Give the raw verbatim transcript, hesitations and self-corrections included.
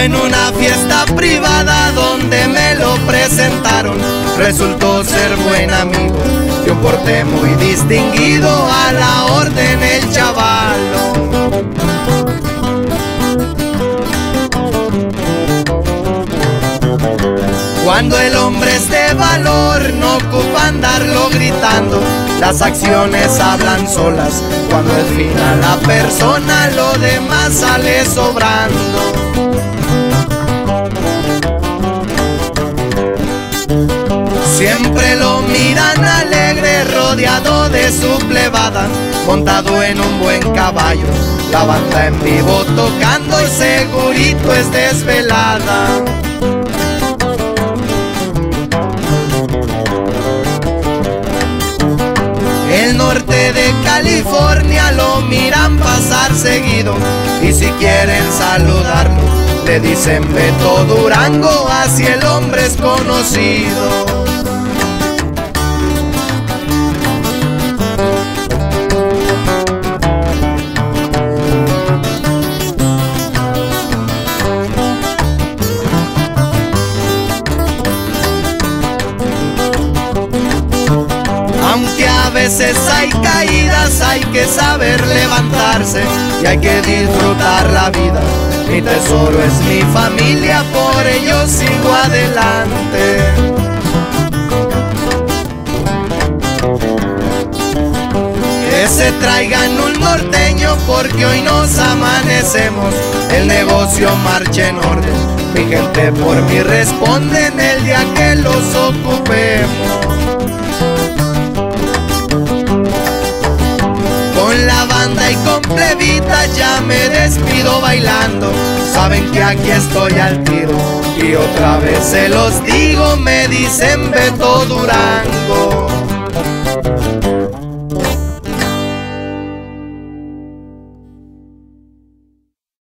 En una fiesta privada donde me lo presentaron, resultó ser buen amigo, de un porte muy distinguido, a la orden el chavalo. Cuando el hombre es de valor, no ocupa andarlo gritando, las acciones hablan solas, cuando al final la persona lo demás sale sobrando. Siempre lo miran alegre, rodeado de su plebada, montado en un buen caballo, la banda en vivo tocando y segurito es desvelada. El norte de California lo miran pasar seguido, y si quieren saludarlo le dicen Beto Durango, así el hombre es conocido. Aunque a veces hay caídas, hay que saber levantarse y hay que disfrutar la vida. Mi tesoro es mi familia, por ello sigo adelante. Que se traigan un norteño porque hoy nos amanecemos, el negocio marcha en orden, mi gente por mí responden el día que los ocupemos. Con la banda y con plebita ya me despido bailando, saben que aquí estoy al tiro, y otra vez se los digo, me dicen Beto Durango.